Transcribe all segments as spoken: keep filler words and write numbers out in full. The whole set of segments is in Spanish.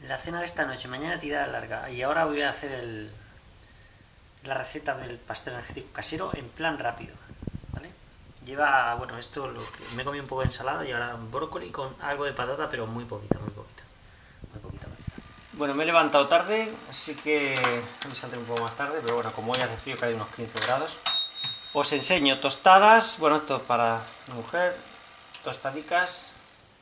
la cena de esta noche, mañana tirada larga, y ahora voy a hacer el, la receta del pastel energético casero en plan rápido, ¿vale? Lleva, bueno, esto lo que me he comido un poco de ensalada y ahora brócoli con algo de patata, pero muy poquita, muy poquita, muy poquita. Bueno, me he levantado tarde, así que me saldré un poco más tarde, pero bueno, como hoy hace frío, que hay unos quince grados, os enseño tostadas, bueno, esto es para mi mujer, tostadicas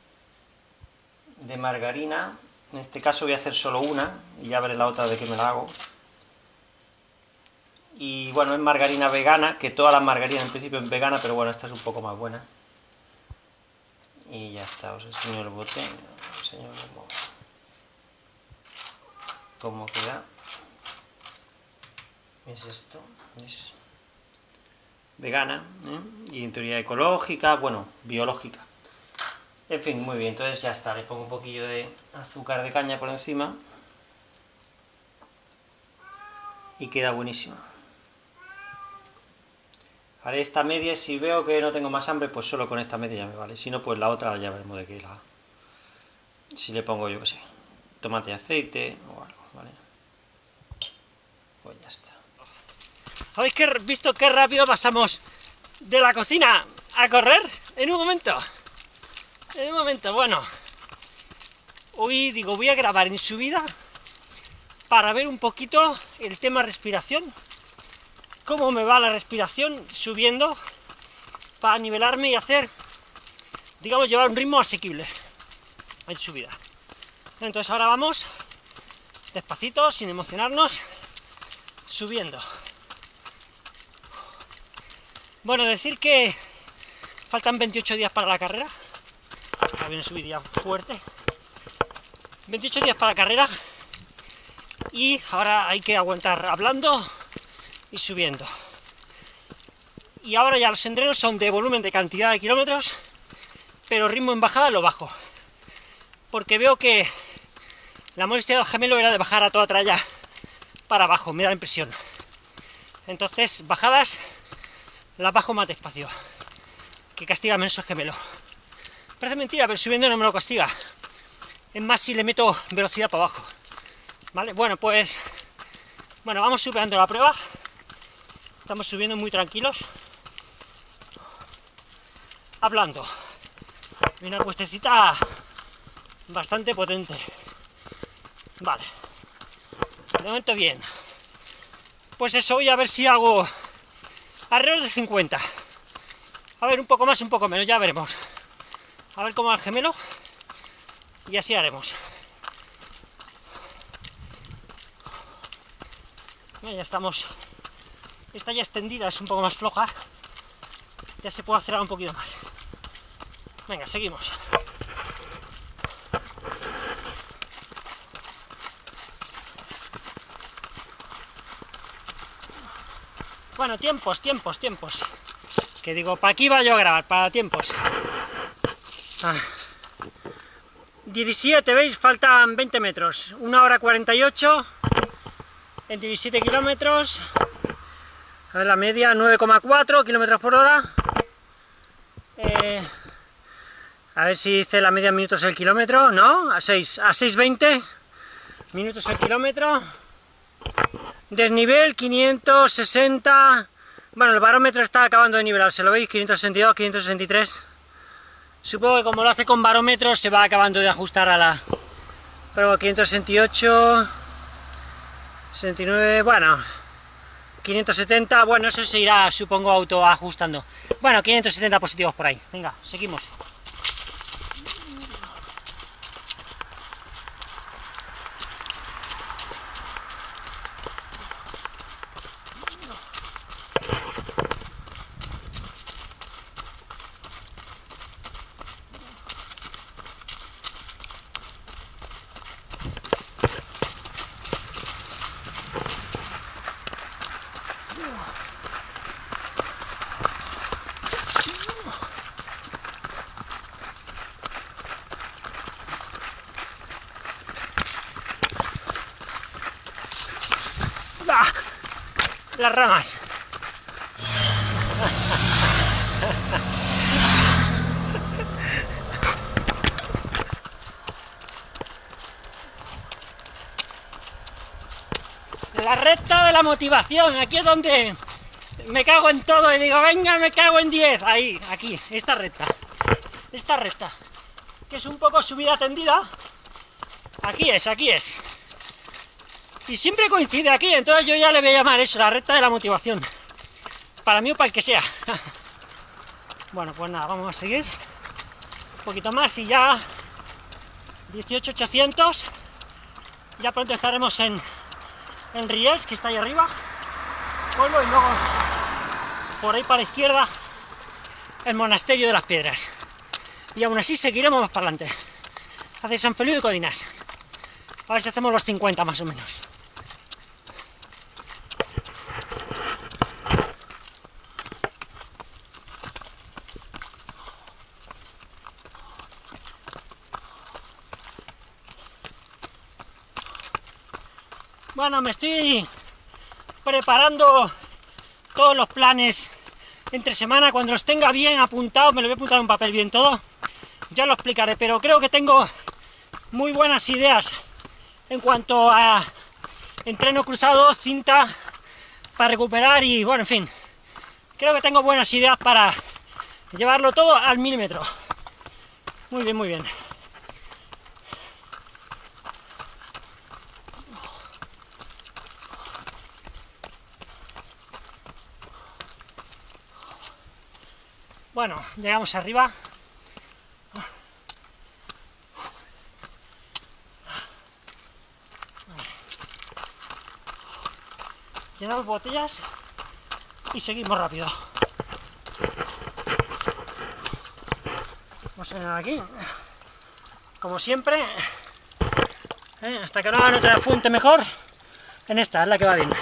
de margarina. En este caso voy a hacer solo una, y ya veré la otra de qué me la hago. Y bueno, es margarina vegana, que todas las margarinas en principio es vegana, pero bueno, esta es un poco más buena. Y ya está, os enseño el bote, os enseño cómo, cómo queda. Es esto, es vegana, ¿eh? Y en teoría ecológica, bueno, biológica. En fin, muy bien, entonces ya está, le pongo un poquillo de azúcar de caña por encima y queda buenísima. Haré esta media y si veo que no tengo más hambre, pues solo con esta media ya me vale. Si no, pues la otra ya veremos de qué la... Si le pongo, yo qué sé, tomate y aceite o algo, ¿vale? Pues ya está. ¿Habéis visto qué rápido pasamos de la cocina a correr en un momento? En un momento, bueno, hoy digo, voy a grabar en subida para ver un poquito el tema respiración, cómo me va la respiración subiendo, para nivelarme y hacer, digamos, llevar un ritmo asequible en subida. Entonces ahora vamos, despacito, sin emocionarnos, subiendo. Bueno, decir que faltan veintiocho días para la carrera. Ahora viene subida fuerte. veintiocho días para la carrera. Y ahora hay que aguantar hablando y subiendo. Y ahora ya los entrenos son de volumen, de cantidad de kilómetros, pero ritmo en bajada lo bajo. Porque veo que la molestia del gemelo era de bajar a toda tralla para abajo, me da la impresión. Entonces, bajadas las bajo más despacio, que castiga menos el gemelo. Parece mentira, pero subiendo no me lo castiga. Es más si le meto velocidad para abajo. ¿Vale? Bueno, pues... Bueno, vamos superando la prueba. Estamos subiendo muy tranquilos. Hablando. Y una cuestecita bastante potente. Vale. De momento bien. Pues eso, voy a ver si hago alrededor de cincuenta. A ver, un poco más, un poco menos, ya veremos. A ver cómo va el gemelo. Y así haremos. Ya estamos. Esta ya extendida es un poco más floja. Ya se puede acelerar un poquito más. Venga, seguimos. Bueno, tiempos, tiempos, tiempos. Que digo, ¿para aquí iba yo a grabar? Para tiempos. Ah. diecisiete, ¿veis? Faltan veinte metros. una hora cuarenta y ocho en diecisiete kilómetros. A ver, la media, nueve coma cuatro kilómetros por hora. Eh, a ver si hice la media en minutos el kilómetro. No, a seis, a seis veinte minutos el kilómetro. Desnivel, quinientos sesenta. Bueno, el barómetro está acabando de nivelarse, ¿lo veis? quinientos sesenta y dos, quinientos sesenta y tres. Supongo que como lo hace con barómetro se va acabando de ajustar a la... Pero quinientos sesenta y ocho... sesenta y nueve... Bueno... quinientos setenta... Bueno, eso se irá, supongo, auto ajustando. Bueno, quinientos setenta positivos por ahí. Venga, seguimos. ¡Ah! Las ramas. La recta de la motivación, aquí es donde me cago en todo y digo, venga, me cago en diez. Ahí, aquí, esta recta. Esta recta, que es un poco subida tendida. Aquí es, aquí es. Y siempre coincide aquí, entonces yo ya le voy a llamar eso, la recta de la motivación. Para mí o para el que sea. Bueno, pues nada, vamos a seguir. Un poquito más y ya dieciocho mil ochocientos. Ya pronto estaremos en, en Ries, que está ahí arriba. Pueblo, y luego por ahí para la izquierda el monasterio de las piedras. Y aún así seguiremos más para adelante. Hacia San Feliu de Codines. A ver si hacemos los cincuenta más o menos. Bueno, me estoy preparando todos los planes entre semana. Cuando los tenga bien apuntados, me lo voy a apuntar en un papel bien todo, ya lo explicaré, pero creo que tengo muy buenas ideas en cuanto a entreno cruzado, cinta para recuperar y bueno, en fin, creo que tengo buenas ideas para llevarlo todo al milímetro. Muy bien, muy bien. Bueno, llegamos arriba. Llenamos botellas y seguimos rápido. Vamos a llenar aquí, como siempre, ¿eh? Hasta que no hagan otra fuente mejor. En esta es la que va bien.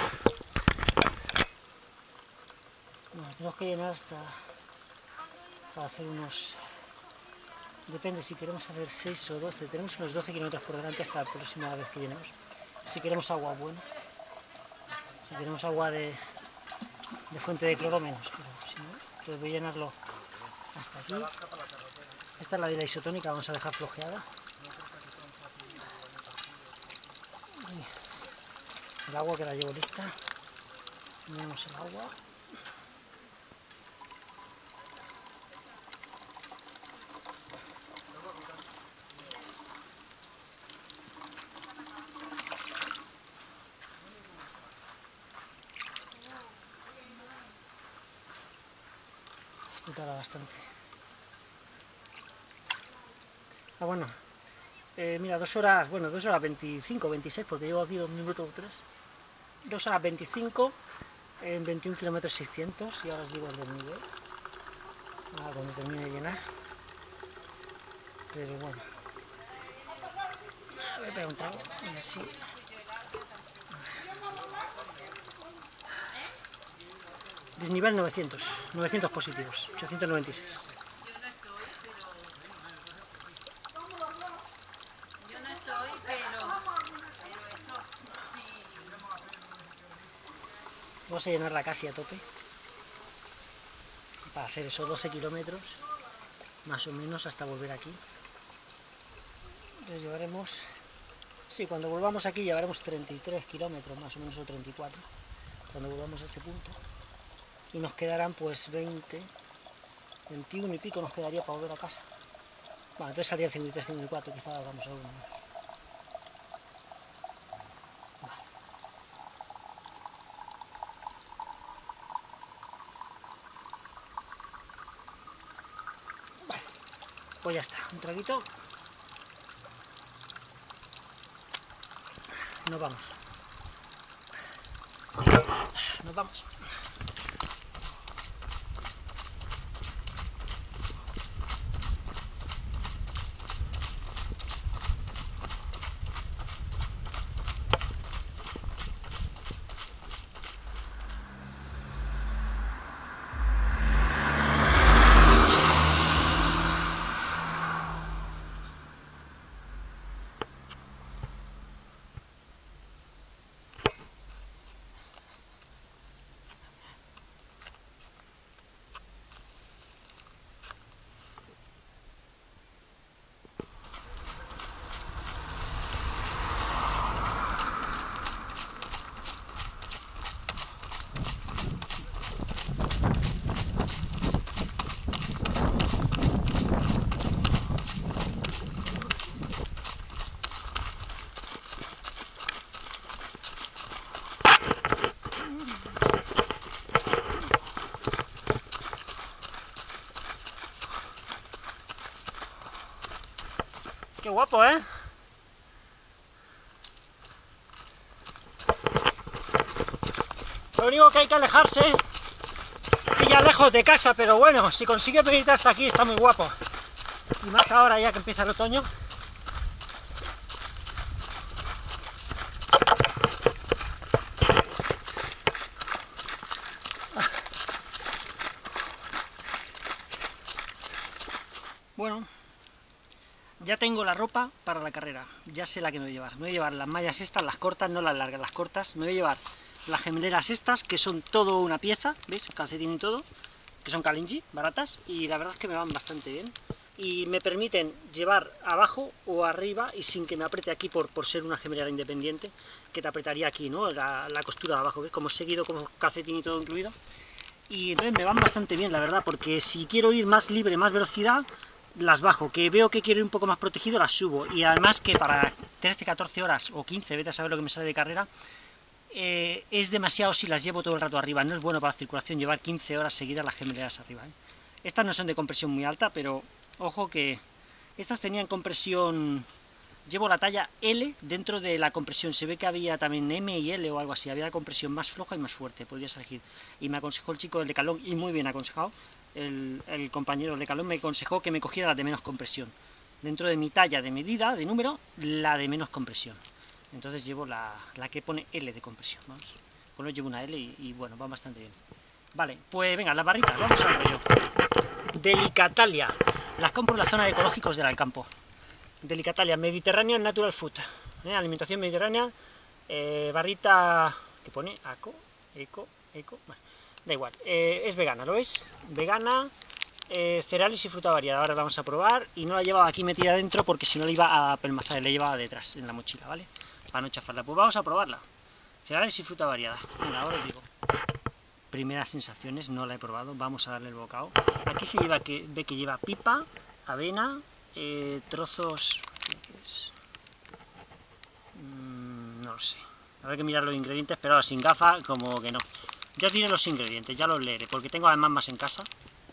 Bueno, tenemos que llenar hasta para hacer unos, depende si queremos hacer seis o doce, tenemos unos doce kilómetros por delante hasta la próxima vez que llenemos. Si queremos agua buena, si queremos agua de, de fuente de cloro menos, pero si no, entonces voy a llenarlo hasta aquí. Esta es la de la isotónica, vamos a dejar flojeada. Y el agua que la llevo lista, llenamos el agua. Esto tarda bastante. Ah, bueno, eh, mira, dos horas, bueno, dos horas veinticinco, veintiséis, porque llevo aquí dos minutos o tres. dos horas veinticinco en veintiún kilómetros seiscientos, y ahora os digo el desnivel. Ahora cuando termine de llenar. Pero bueno. Voy a pegar un trago y así. Desnivel novecientos, novecientos positivos, ochocientos noventa y seis. Vamos a llenarla casi a tope para hacer esos doce kilómetros más o menos hasta volver aquí. Entonces llevaremos, sí, cuando volvamos aquí llevaremos treinta y tres kilómetros más o menos, o treinta y cuatro, cuando volvamos a este punto, y nos quedarán pues veinte, veintiuno y pico nos quedaría para volver a casa. Bueno, entonces saldría cincuenta y tres, cincuenta y cuatro, quizá hagamos algo más. Pues ya está, un traguito. Nos vamos. Nos vamos. Qué guapo, ¿eh? Lo único que hay que alejarse, y ya lejos de casa, pero bueno, si consigues venirte hasta aquí está muy guapo. Y más ahora ya que empieza el otoño. Bueno, ya tengo la ropa para la carrera, ya sé la que me voy a llevar. Me voy a llevar las mallas estas, las cortas, no las largas, las cortas. Me voy a llevar las gemeleras estas, que son todo una pieza, ¿veis? Calcetín y todo, que son Kalenji, baratas, y la verdad es que me van bastante bien. Y me permiten llevar abajo o arriba, y sin que me apriete aquí por, por ser una gemelera independiente, que te apretaría aquí, ¿no? La, la costura de abajo, ¿ves? Como seguido, como calcetín y todo incluido. Y entonces me van bastante bien, la verdad, porque si quiero ir más libre, más velocidad, las bajo, que veo que quiero ir un poco más protegido, las subo, y además que para trece, catorce horas o quince, vete a saber lo que me sale de carrera, eh, es demasiado si las llevo todo el rato arriba. No es bueno para la circulación llevar quince horas seguidas las gemeleras arriba, ¿eh? Estas no son de compresión muy alta, pero ojo que estas tenían compresión, llevo la talla L dentro de la compresión, se ve que había también M y L o algo así, había compresión más floja y más fuerte, podrías elegir, y me aconsejó el chico del Decathlon, y muy bien aconsejado. El, el compañero del Decathlon me aconsejó que me cogiera la de menos compresión. Dentro de mi talla de medida, de número, la de menos compresión. Entonces llevo la, la que pone L de compresión, vamos. Bueno, llevo una L y, y bueno, va bastante bien. Vale, pues venga, las barritas, vamos al rollo. Delicatalia. Las compro en la zona de ecológicos del Alcampo. Delicatalia, Mediterranean Natural Food. ¿eh? Alimentación mediterránea. Eh, barrita que pone Aco, Eco, Eco. Bueno, da igual, eh, es vegana, ¿lo veis? Vegana, eh, cereales y fruta variada. Ahora la vamos a probar y no la llevaba aquí metida dentro porque si no la iba a pelmazar, la llevaba detrás en la mochila, ¿vale? Para no chafarla. Pues vamos a probarla. Cereales y fruta variada. Venga, ahora os digo. Primeras sensaciones, no la he probado, vamos a darle el bocado. Aquí se lleva que ve que lleva pipa, avena, eh, trozos. Mm, no lo sé. Habrá que mirar los ingredientes, pero ahora sin gafas, como que no. Ya os diré los ingredientes, ya los leeré, porque tengo además más en casa.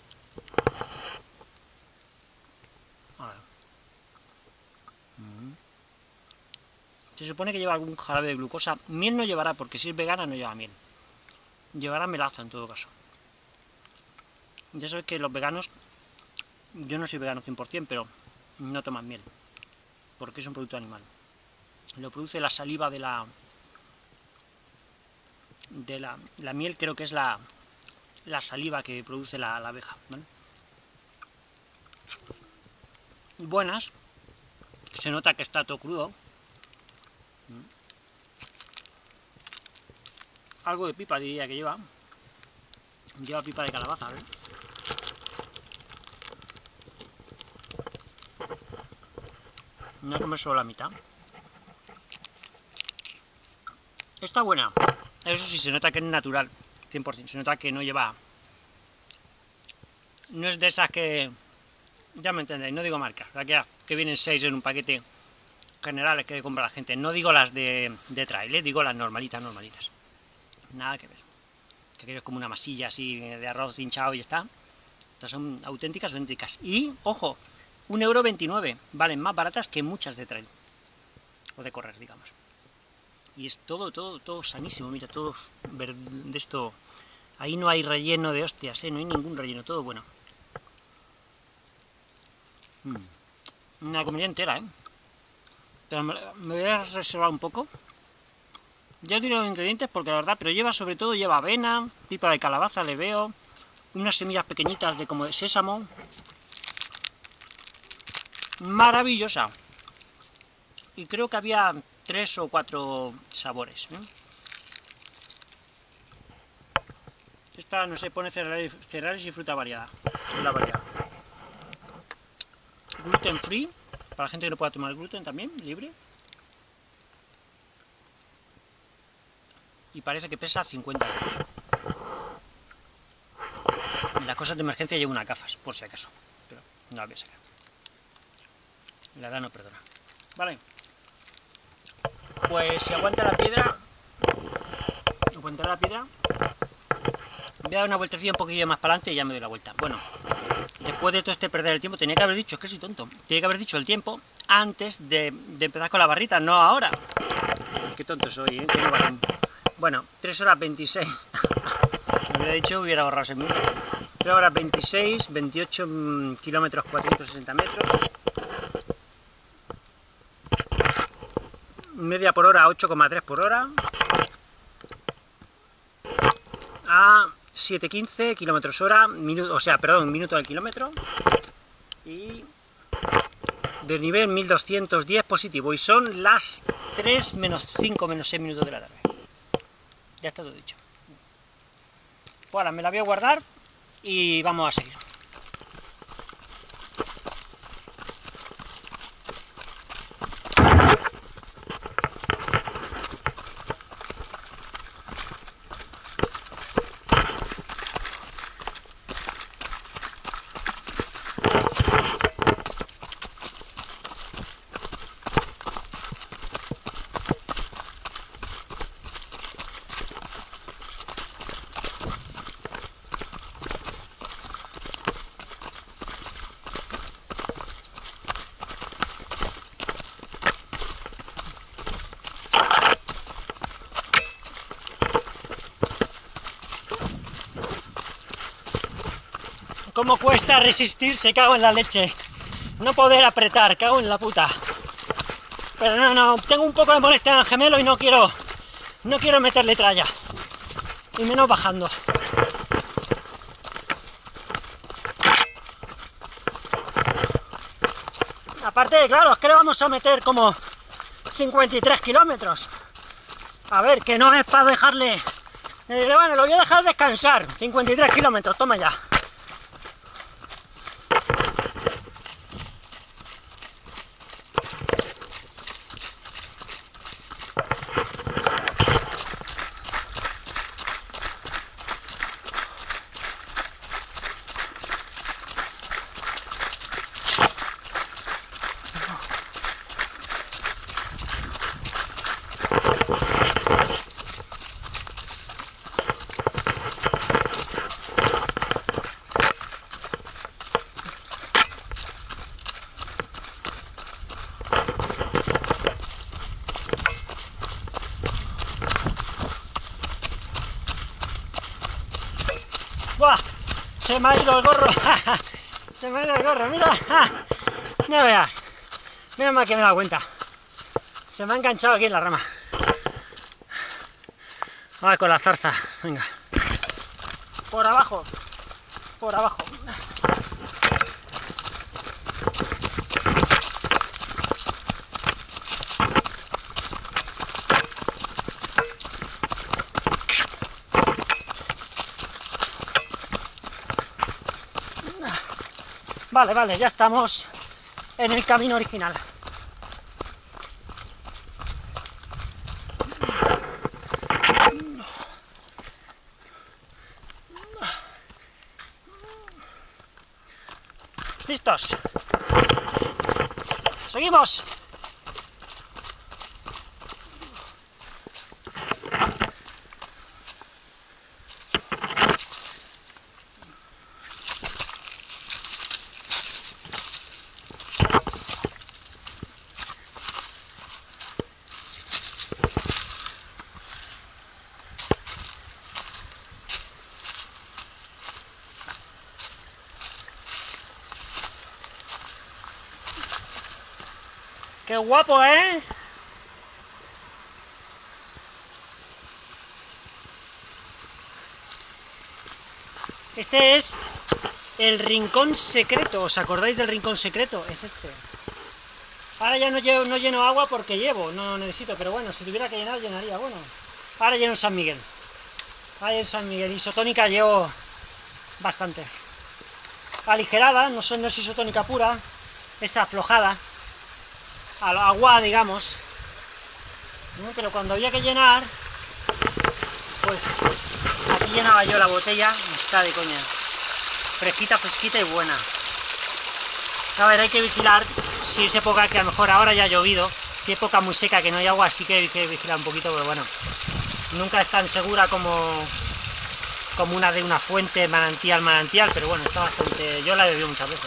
Se supone que lleva algún jarabe de glucosa. Miel no llevará, porque si es vegana no lleva miel. Llevará melaza en todo caso. Ya sabéis que los veganos, yo no soy vegano cien por cien, pero no toman miel, porque es un producto animal. Lo produce la saliva de la... de la, la miel, creo que es la, la saliva que produce la, la abeja, ¿vale? Buenas, se nota que está todo crudo. Algo de pipa diría que lleva. Lleva pipa de calabaza, ¿ves? No comer solo la mitad. Está buena. Eso sí, se nota que es natural, cien por cien. Se nota que no lleva... No es de esas que... Ya me entendéis, no digo marcas. La que, que vienen seis en un paquete generales que compra la gente. No digo las de, de trail, ¿eh? Digo las normalitas, normalitas. Nada que ver. Que aquello es como una masilla así de arroz hinchado y ya está. Estas son auténticas, auténticas. Y, ojo, un euro veintinueve. Valen más baratas que muchas de trail. O de correr, digamos. Y es todo, todo, todo sanísimo. Mira, todo de esto. Ahí no hay relleno de hostias, ¿eh? No hay ningún relleno, todo bueno. Mm. Una comida entera, ¿eh? Pero me, me voy a reservar un poco. Ya os diré los ingredientes porque la verdad, pero lleva sobre todo, lleva avena, pipa de calabaza, le veo, unas semillas pequeñitas de como de sésamo. Maravillosa. Y creo que había tres o cuatro sabores, ¿eh? Esta, no sé, pone cereales, cereales y fruta variada. La variada. Gluten free, para la gente que no pueda tomar gluten también, libre. Y parece que pesa cincuenta gramos. En las cosas de emergencia llevo unas gafas, por si acaso, pero no las voy a sacar. La edad no perdona. Vale. Pues si aguanta la piedra, aguantará la piedra. Voy a dar una vueltecilla un poquillo más para adelante y ya me doy la vuelta. Bueno, después de todo este perder el tiempo, tenía que haber dicho, es que soy tonto, tenía que haber dicho el tiempo antes de, de empezar con la barrita, no ahora. Qué tonto soy, ¿eh? Qué varón. Bueno, tres horas veintiséis. Si me hubiera dicho, hubiera ahorrado ese minuto. tres horas veintiséis, veintiocho kilómetros, cuatrocientos sesenta metros. Media por hora, ocho coma tres por hora. A siete quince kilómetros hora, minuto, o sea, perdón, minuto al kilómetro. Y de nivel mil doscientos diez positivo. Y son las tres menos cinco menos seis minutos de la tarde. Ya está todo dicho. Pues ahora me la voy a guardar y vamos a seguir. ¿Cómo cuesta resistirse? Cago en la leche. No poder apretar, cago en la puta. Pero no, no, tengo un poco de molestia en el gemelo y no quiero, no quiero meterle tralla. Y menos bajando. Aparte, claro, es que le vamos a meter como cincuenta y tres kilómetros. A ver, que no es para dejarle... Eh, bueno, lo voy a dejar descansar. cincuenta y tres kilómetros, toma ya. ¡Buah! Se me ha ido el gorro. Se me ha ido el gorro, mira. No veas. Mira mal que me he dado cuenta. Se me ha enganchado aquí en la rama. Vale, con la zarza. Venga. Por abajo. Por abajo. Vale, vale, ya estamos en el camino original. ¿Listos? ¡Seguimos! ¡Qué guapo, eh! Este es el rincón secreto. ¿Os acordáis del rincón secreto? Es este. Ahora ya no lleno, no lleno agua porque llevo, no necesito, pero bueno, si tuviera que llenar, llenaría. Bueno, ahora lleno San Miguel. Ahora lleno San Miguel. Isotónica llevo bastante. Aligerada, no, son, no es isotónica pura, es aflojada. Agua, digamos, pero cuando había que llenar, pues aquí llenaba yo la botella, está de coña, fresquita, fresquita y buena. A ver, hay que vigilar si es época que a lo mejor ahora ya ha llovido, si es época muy seca que no hay agua, sí que hay que vigilar un poquito, pero bueno, nunca es tan segura como, como una de una fuente manantial, manantial, pero bueno, está bastante... yo la he bebido muchas veces.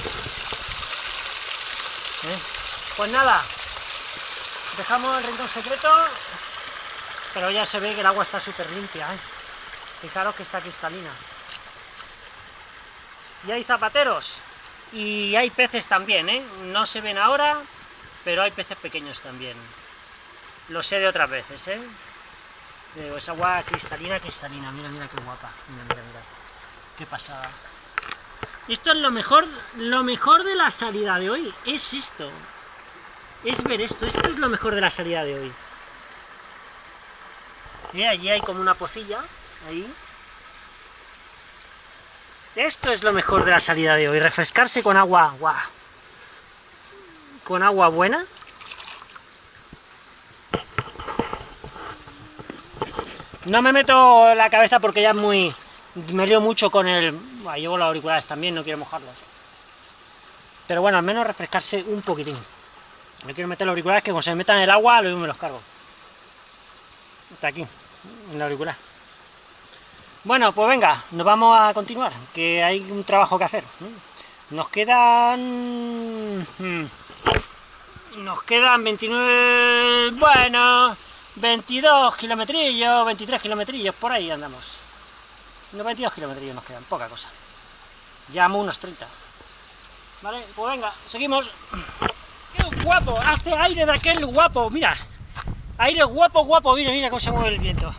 ¿Eh? Pues nada, dejamos el rincón secreto, pero ya se ve que el agua está súper limpia, ¿eh? Fijaros que está cristalina. Y hay zapateros, y hay peces también, ¿eh? No se ven ahora, pero hay peces pequeños también. Lo sé de otras veces, ¿eh? Es agua cristalina, cristalina. Mira, mira qué guapa. Mira, mira, mira. Qué pasada. Esto es lo mejor, lo mejor de la salida de hoy. Es esto. Es ver esto. Esto es lo mejor de la salida de hoy. Y allí hay como una pocilla. Ahí. Esto es lo mejor de la salida de hoy. Refrescarse con agua. ¡Guau! Con agua buena. No me meto la cabeza porque ya es muy... me lío mucho con el... Bueno, llevo los auriculares también, no quiero mojarlos. Pero bueno, al menos refrescarse un poquitín. No quiero meter los auriculares, que como se me metan en el agua, luego me los cargo. Está aquí, en el auricular. Bueno, pues venga, nos vamos a continuar, que hay un trabajo que hacer. Nos quedan... Nos quedan veintinueve... Bueno... veintidós kilometrillos, veintitrés kilometrillos, por ahí andamos. Unos veintidós kilometrillos nos quedan, poca cosa. Llevamos unos treinta. Vale, pues venga, seguimos. ¡Qué guapo! Hace aire de aquel guapo, mira. Aire guapo, guapo, mira, mira cómo se mueve el viento.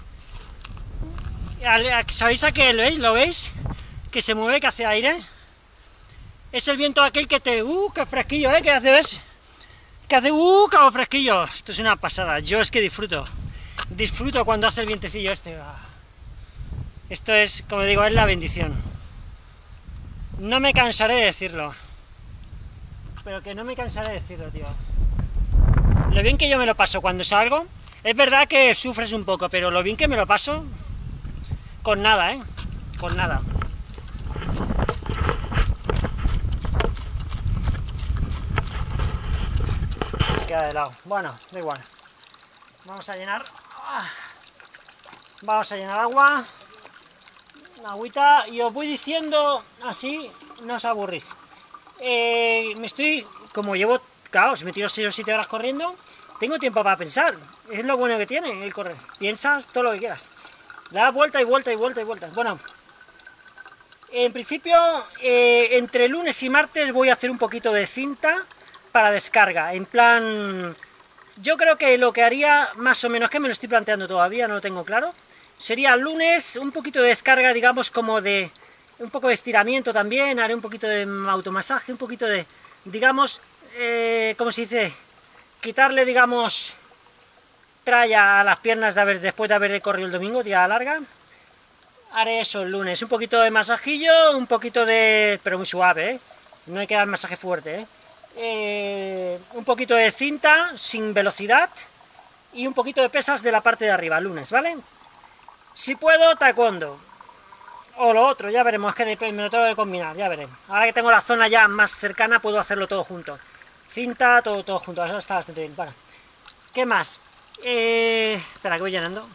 ¿Sabéis aquel, veis? ¿Lo veis? Que se mueve, que hace aire. Es el viento aquel que te... ¡Uh, qué fresquillo, eh! ¿Qué hace, ves? Que hace, uh, cabo fresquillo. Esto es una pasada, yo es que disfruto. Disfruto cuando hace el vientecillo este. Esto es, como digo, es la bendición. No me cansaré de decirlo. Pero que no me cansaré de decirlo, tío. Lo bien que yo me lo paso cuando salgo. Es verdad que sufres un poco, pero lo bien que me lo paso... Con nada, ¿eh? Con nada. Queda de lado. Bueno, da igual. Vamos a llenar. Vamos a llenar agua. Agüita. Y os voy diciendo así, no os aburrís. Eh, me estoy, como llevo, claro, si me tiro seis o siete horas corriendo, tengo tiempo para pensar. Es lo bueno que tiene el correr. Piensas todo lo que quieras. Da vuelta y vuelta y vuelta y vuelta. Bueno, en principio, eh, entre lunes y martes voy a hacer un poquito de cinta para descarga, en plan, yo creo que lo que haría, más o menos, que me lo estoy planteando todavía, no lo tengo claro, sería el lunes un poquito de descarga, digamos, como de, un poco de estiramiento también, haré un poquito de automasaje, un poquito de, digamos, eh, ¿cómo se dice? Quitarle, digamos, tralla a las piernas de haber, después de haber corrido el domingo, tirada larga. Haré eso el lunes, un poquito de masajillo, un poquito de, pero muy suave, ¿eh? No hay que dar masaje fuerte, ¿eh? Eh, un poquito de cinta sin velocidad y un poquito de pesas de la parte de arriba, lunes, ¿vale? Si puedo, taekwondo o lo otro, ya veremos, es que me lo tengo que combinar, ya veré. Ahora que tengo la zona ya más cercana, puedo hacerlo todo junto. Cinta, todo, todo junto, eso está bastante bien. Bueno, ¿qué más? Eh, espera, que voy llenando.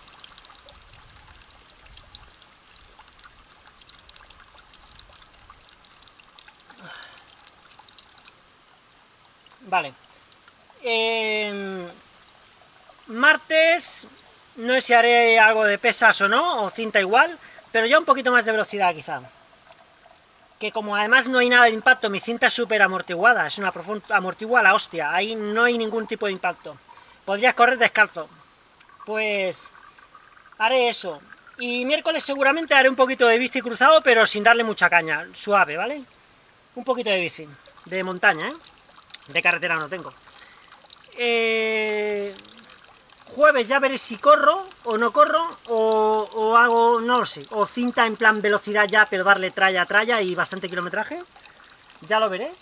Vale. Eh, martes, no sé si haré algo de pesas o no, o cinta igual, pero ya un poquito más de velocidad quizá. Que como además no hay nada de impacto, mi cinta es súper amortiguada, es una profunda amortigua la hostia, ahí no hay ningún tipo de impacto. Podrías correr descalzo. Pues haré eso. Y miércoles seguramente haré un poquito de bici cruzado, pero sin darle mucha caña, suave, ¿vale? Un poquito de bici, de montaña, ¿eh? De carretera no tengo. Eh, jueves ya veré si corro o no corro, o, o hago, no lo sé, o cinta en plan velocidad ya, pero darle tralla a tralla y bastante kilometraje. Ya lo veré.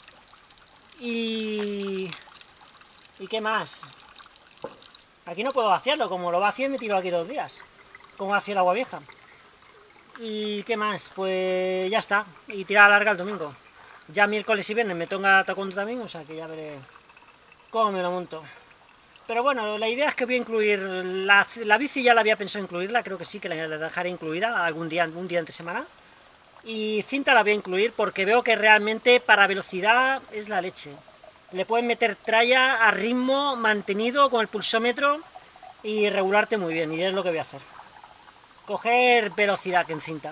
Y... ¿Y qué más? Aquí no puedo vaciarlo, como lo vacío me tiro aquí dos días. Como vacío el agua vieja. ¿Y qué más? Pues ya está. Y tirada larga el domingo. Ya miércoles y viernes me toca taekwondo también, o sea que ya veré cómo me lo monto. Pero bueno, la idea es que voy a incluir, la, la bici ya la había pensado incluirla, creo que sí, que la dejaré incluida algún día, un día entre semana. Y cinta la voy a incluir porque veo que realmente para velocidad es la leche. Le puedes meter tralla a ritmo mantenido con el pulsómetro y regularte muy bien, y es lo que voy a hacer. Coger velocidad que en cinta.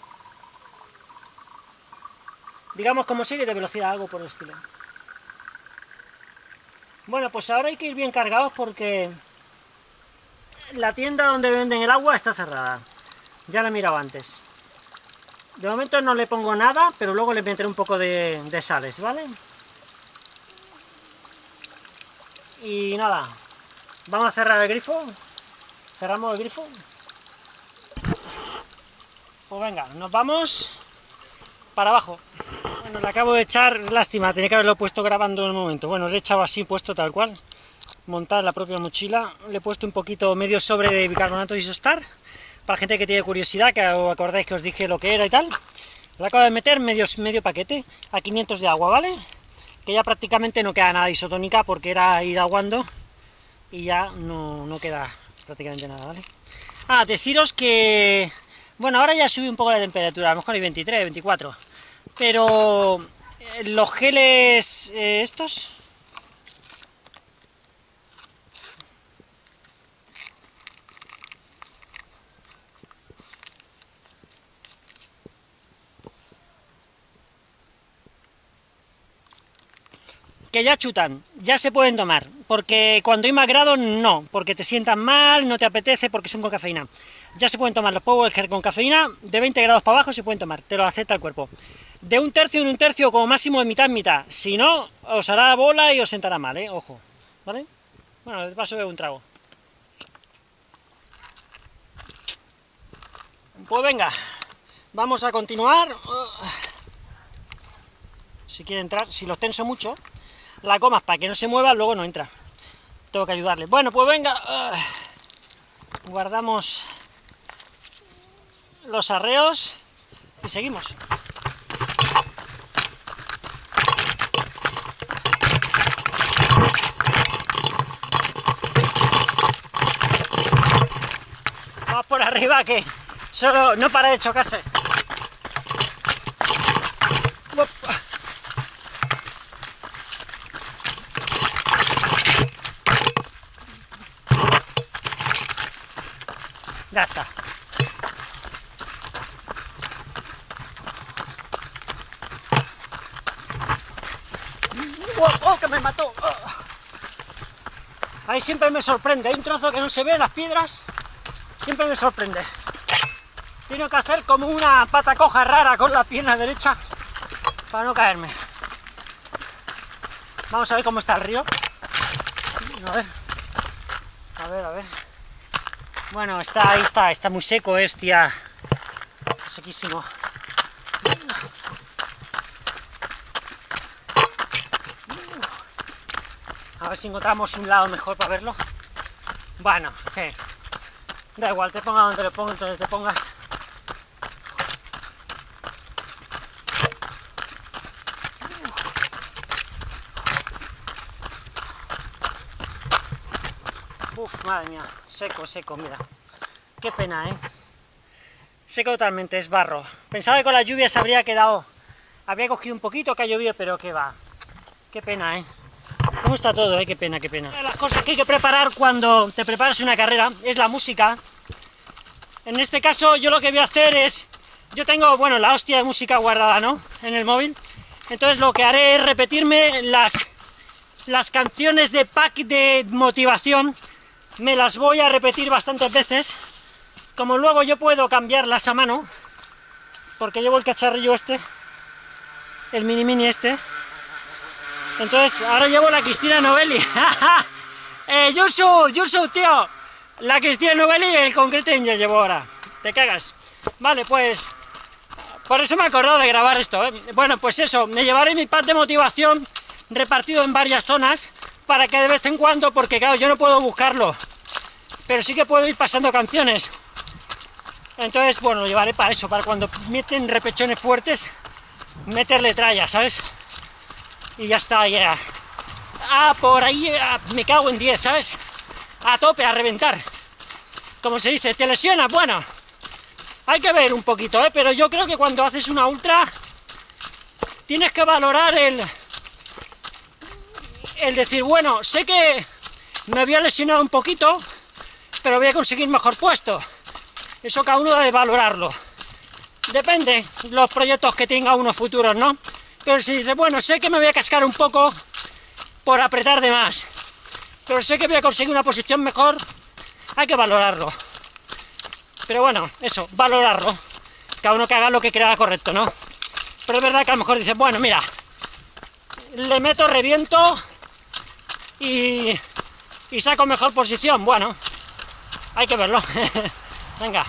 Digamos como serie de velocidad, algo por el estilo. Bueno, pues ahora hay que ir bien cargados porque la tienda donde venden el agua está cerrada. Ya la he mirado antes. De momento no le pongo nada, pero luego le meteré un poco de, de sales, ¿vale? Y nada, vamos a cerrar el grifo. Cerramos el grifo. Pues venga, nos vamos para abajo. Bueno, le acabo de echar, lástima, tenía que haberlo puesto grabando en el momento. Bueno, le he echado así, puesto tal cual, montar la propia mochila. Le he puesto un poquito, medio sobre de bicarbonato de isostar, para la gente que tiene curiosidad, que os acordáis que os dije lo que era y tal. Le acabo de meter medio, medio paquete a quinientos de agua, ¿vale? Que ya prácticamente no queda nada de isotónica porque era ir aguando y ya no, no queda prácticamente nada, ¿vale? Ah, deciros que, bueno, ahora ya subí un poco la temperatura, a lo mejor hay veintitrés, veinticuatro. Pero los geles eh, estos, que ya chutan, ya se pueden tomar, porque cuando hay más grados no, porque te sientan mal, no te apetece, porque son con cafeína. Ya se pueden tomar los Powergel con cafeína, de veinte grados para abajo se pueden tomar, te lo acepta el cuerpo. De un tercio en un tercio, como máximo de mitad en mitad. Si no, os hará bola y os sentará mal, ¿eh? Ojo, ¿vale? Bueno, de paso bebo un trago. Pues venga, vamos a continuar. Si quiere entrar, si los tenso mucho, la comas para que no se mueva, luego no entra. Tengo que ayudarle. Bueno, pues venga, guardamos los arreos y seguimos. Vamos por arriba que solo no para de chocarse. Ya está. ¡Oh, oh, que me mató! Oh. Ahí siempre me sorprende, hay un trozo que no se ve, las piedras, siempre me sorprende. Tengo que hacer como una pata coja rara con la pierna derecha para no caerme. Vamos a ver cómo está el río. A ver, a ver, a ver. Bueno, está, ahí está, está muy seco, hostia. Sequísimo. A ver si encontramos un lado mejor para verlo. Bueno, sí. Da igual, te pongas donde, lo pongas, donde te pongas. Uf, madre mía, seco, seco, mira. Qué pena, ¿eh? Seco totalmente, es barro. Pensaba que con la lluvia se habría quedado, habría cogido un poquito, que ha llovido, pero qué va. Qué pena, ¿eh? ¿Cómo está todo, eh? Qué pena, qué pena. Una de las cosas que hay que preparar cuando te preparas una carrera es la música. En este caso, yo lo que voy a hacer es... Yo tengo, bueno, la hostia de música guardada, ¿no? En el móvil. Entonces lo que haré es repetirme las, las canciones de pack de motivación. Me las voy a repetir bastantes veces. Como luego yo puedo cambiarlas a mano, porque llevo el cacharrillo este, el mini mini este. Entonces, ahora llevo la Cristina Novelli. eh, Yusu, Yusu, tío. La Cristina Novelli y el Concrete Angel llevo ahora. Te cagas. Vale, pues... Por eso me he acordado de grabar esto, ¿eh? Bueno, pues eso, me llevaré mi pack de motivación repartido en varias zonas, para que de vez en cuando, porque claro, yo no puedo buscarlo, pero sí que puedo ir pasando canciones. Entonces, bueno, lo llevaré para eso, para cuando meten repechones fuertes, meterle tralla, ¿sabes? Y ya está, ya. a por ahí, a, me cago en diez, ¿sabes? A tope, a reventar. Como se dice, ¿te lesiona? Bueno, hay que ver un poquito, ¿eh? Pero yo creo que cuando haces una ultra, tienes que valorar el... el decir, bueno, sé que me había lesionado un poquito, pero voy a conseguir mejor puesto. Eso cada uno debe valorarlo. Depende los proyectos que tenga uno futuros, ¿no? Pero si dice, bueno, sé que me voy a cascar un poco por apretar de más, pero sé que voy a conseguir una posición mejor, hay que valorarlo. Pero bueno, eso, valorarlo. Cada uno que haga lo que crea correcto, ¿no? Pero es verdad que a lo mejor dice, bueno, mira, le meto, reviento y, y saco mejor posición. Bueno, hay que verlo. Venga.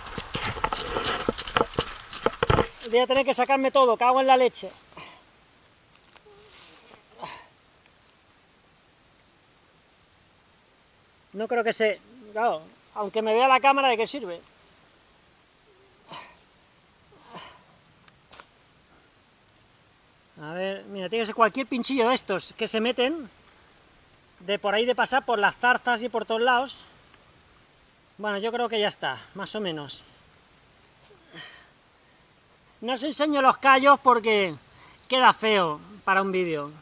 Voy a tener que sacarme todo, cago en la leche. No creo que se... Claro, aunque me vea la cámara, ¿de qué sirve? A ver, mira, tiene que ser cualquier pinchillo de estos que se meten, de por ahí de pasar por las zarzas y por todos lados. Bueno, yo creo que ya está, más o menos. No os enseño los callos porque queda feo para un vídeo.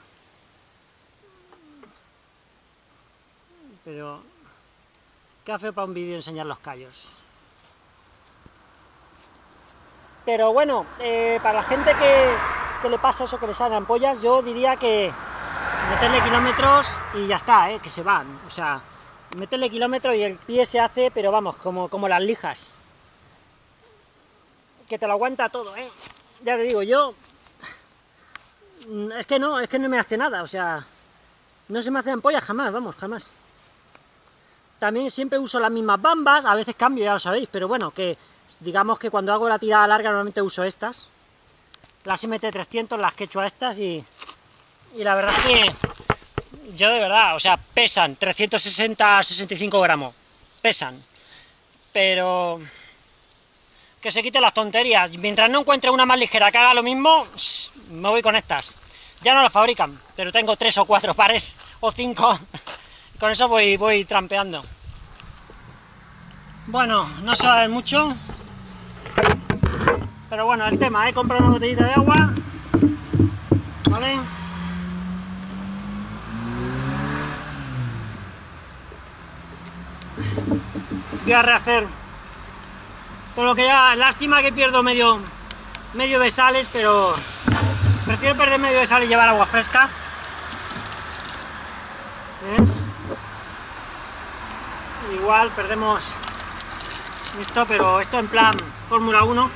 Pero queda feo para un vídeo enseñar los callos. Pero bueno, eh, para la gente que, que le pasa eso, que le salen ampollas, yo diría que meterle kilómetros y ya está, eh, que se van. O sea, meterle kilómetros y el pie se hace, pero vamos, como, como las lijas. Que te lo aguanta todo, ¿eh? Ya te digo, yo... Es que no, es que no me hace nada, o sea... No se me hace ampollas jamás, vamos, jamás. También siempre uso las mismas bambas, a veces cambio, ya lo sabéis, pero bueno, que... Digamos que cuando hago la tirada larga normalmente uso estas. Las M T trescientos, las que he hecho a estas y... Y la verdad es que... Yo de verdad, o sea, pesan trescientos sesenta a sesenta y cinco gramos. Pesan. Pero... Que se quiten las tonterías. Mientras no encuentre una más ligera que haga lo mismo, me voy con estas. Ya no las fabrican, pero tengo tres o cuatro pares, o cinco. Con eso voy, voy trampeando. Bueno, no se va a ver mucho. Pero bueno, el tema, he comprado una botellita de agua. ¿Vale? Voy a rehacer todo lo que ya... Lástima que pierdo medio, medio de sales, pero prefiero perder medio de sal y llevar agua fresca. ¿Eh? Igual perdemos esto, pero esto en plan Fórmula uno.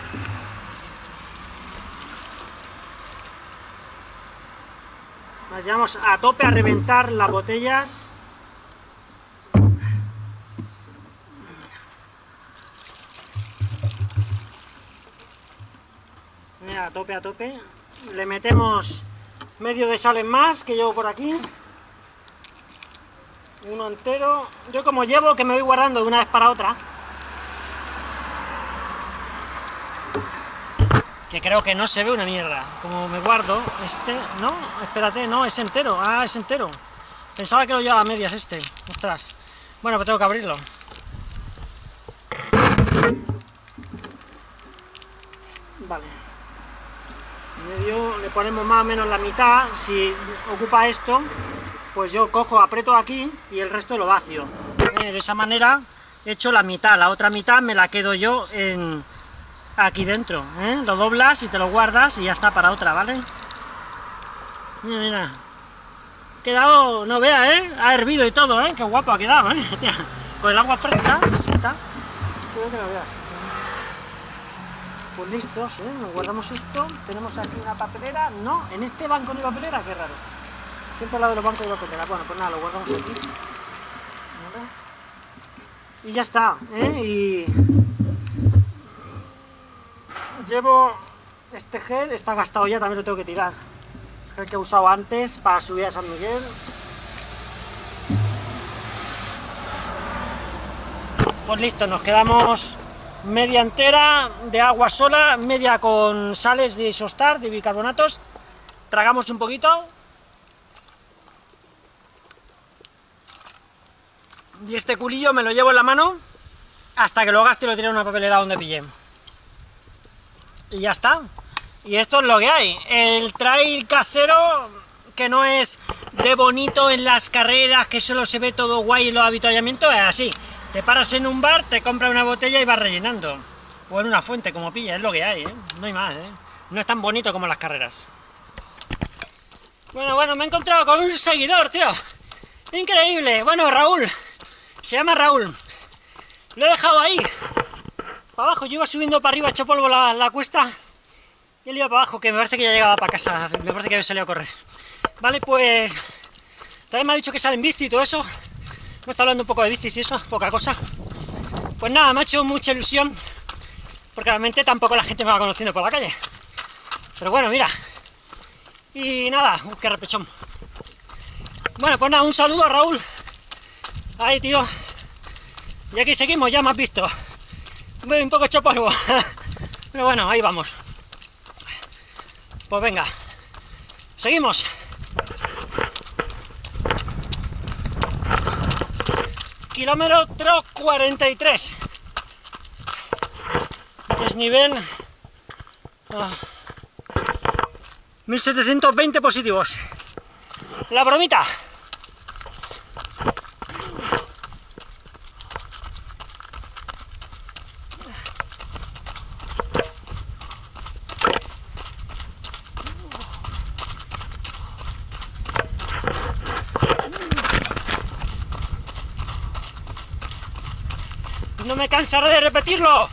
Nos llevamos a tope a reventar las botellas. Mira, a tope, a tope. Le metemos medio de sal en más, que llevo por aquí. Uno entero. Yo como llevo, que me voy guardando de una vez para otra. Que creo que no se ve una mierda. Como me guardo este... No, espérate, no, es entero. Ah, es entero. Pensaba que lo llevaba a medias este. Ostras. Bueno, pues tengo que abrirlo. Vale. Medio, le ponemos más o menos la mitad. Si ocupa esto, pues yo cojo, aprieto aquí y el resto lo vacío. Eh, de esa manera he hecho la mitad. La otra mitad me la quedo yo en... aquí dentro, ¿eh? Lo doblas y te lo guardas y ya está para otra, ¿vale? Mira, mira. Ha quedado, no vea, ¿eh? Ha hervido y todo, ¿eh? Qué guapo ha quedado, ¿eh? Con el agua fresca, fresquita. Quiero que lo veas. Pues listos, ¿eh? Nos guardamos esto. Tenemos aquí una papelera. No, en este banco no hay papelera, qué raro. Siempre al lado de los bancos hay papelera. Bueno, pues nada, lo guardamos aquí. ¿Vale? Y ya está, ¿eh? Y... Llevo este gel, está gastado ya, también lo tengo que tirar. Gel que he usado antes para subir a San Miguel. Pues listo, nos quedamos media entera de agua sola, media con sales de isostar, de bicarbonatos. Tragamos un poquito. Y este culillo me lo llevo en la mano hasta que lo gaste y lo tire en una papelera donde pille. Y ya está. Y esto es lo que hay. El trail casero, que no es de bonito en las carreras, que solo se ve todo guay en los avituallamientos, es así. Te paras en un bar, te compras una botella y vas rellenando. O en una fuente, como pilla, es lo que hay, ¿eh? No hay más, ¿eh? No es tan bonito como las carreras. Bueno, bueno, me he encontrado con un seguidor, tío. Increíble. Bueno, Raúl. Se llama Raúl. Lo he dejado ahí. Para abajo. Yo iba subiendo para arriba, hecho polvo la, la cuesta. Y él iba para abajo, que me parece que ya llegaba para casa. Me parece que había salido a correr. Vale, pues... También me ha dicho que sale en bici y todo eso. Me está hablando un poco de bicis y eso, poca cosa. Pues nada, me ha hecho mucha ilusión. Porque realmente tampoco la gente me va conociendo por la calle. Pero bueno, mira. Y nada, uh, qué repechón. Bueno, pues nada, un saludo a Raúl. Ahí, tío. Y aquí seguimos, ya me has visto. Voy un poco hecho polvo. Pero bueno, ahí vamos. Pues venga. Seguimos. Kilómetro cuarenta y tres. Desnivel. Oh. mil setecientos veinte positivos. La bromita. No me cansaré de repetirlo.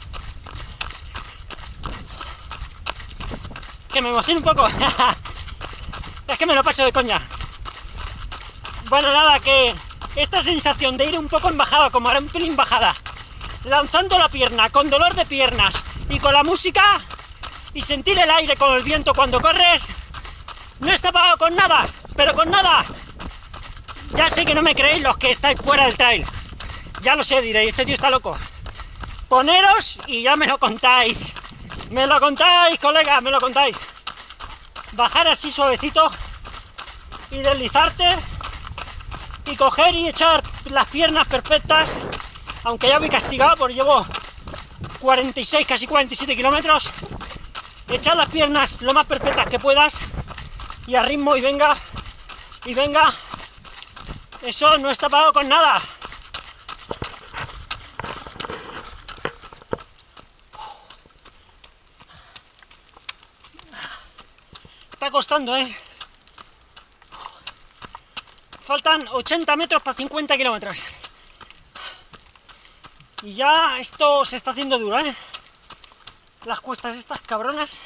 Que me emociono un poco. Es que me lo paso de coña. Bueno, nada, que esta sensación de ir un poco en bajada, como ahora un pelín bajada, lanzando la pierna, con dolor de piernas y con la música, y sentir el aire con el viento cuando corres, no está pagado con nada, pero con nada. Ya sé que no me creéis los que estáis fuera del trail. Ya lo sé, diréis, este tío está loco. Poneros y ya me lo contáis. Me lo contáis, colega, me lo contáis. Bajar así suavecito y deslizarte y coger y echar las piernas perfectas, aunque ya voy castigado porque llevo cuarenta y seis, casi cuarenta y siete kilómetros. Echar las piernas lo más perfectas que puedas y a ritmo y venga, y venga. Eso no está pagado con nada. Está costando, ¿eh? Faltan ochenta metros para cincuenta kilómetros. Y ya esto se está haciendo duro, ¿eh? Las cuestas estas cabronas.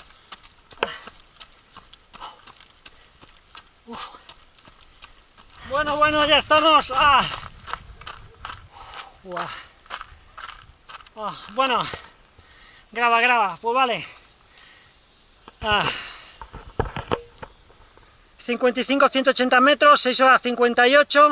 Uf. Bueno, bueno, ya estamos. Ah. Uah. Ah, bueno. Graba, graba. Pues vale. Ah. cincuenta y cinco, ciento ochenta metros, seis horas cincuenta y ocho.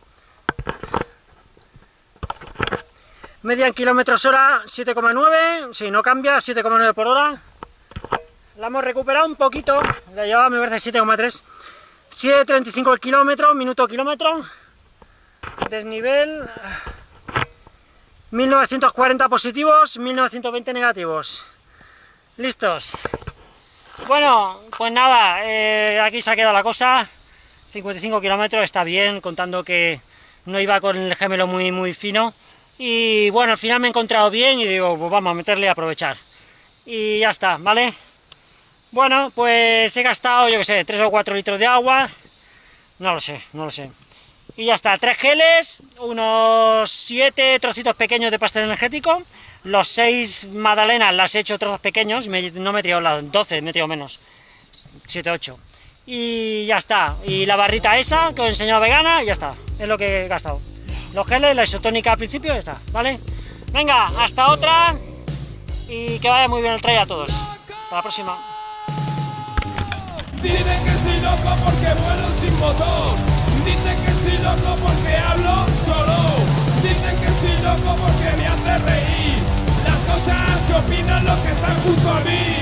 Media en kilómetros hora, siete coma nueve. Si no cambia, siete coma nueve por hora. La hemos recuperado un poquito. La llevaba, me parece, siete coma tres. siete treinta y cinco el kilómetro, minuto kilómetro. Desnivel. mil novecientos cuarenta positivos, mil novecientos veinte negativos. Listos. Bueno, pues nada, eh, aquí se ha quedado la cosa. cincuenta y cinco kilómetros, está bien, contando que no iba con el gemelo muy muy fino. Y bueno, al final me he encontrado bien y digo, pues vamos a meterle a aprovechar. Y ya está, ¿vale? Bueno, pues he gastado, yo que sé, tres o cuatro litros de agua. No lo sé, no lo sé. Y ya está, tres geles, unos siete trocitos pequeños de pastel energético. Los seis magdalenas las he hecho trozos pequeños, me, no me he tirado las doce, me he tirado menos, siete, ocho. Y ya está, y la barrita esa que os he enseñado vegana, y ya está, es lo que he gastado. Los geles, la isotónica al principio, ya está, ¿vale? Venga, hasta otra, y que vaya muy bien el trail a todos. Hasta la próxima. Dicen que estoy loco porque vuelo sin motor. Dicen que estoy loco porque hablo solo. Dicen que estoy loco porque me hace reír las cosas que opinan los que están junto a mí.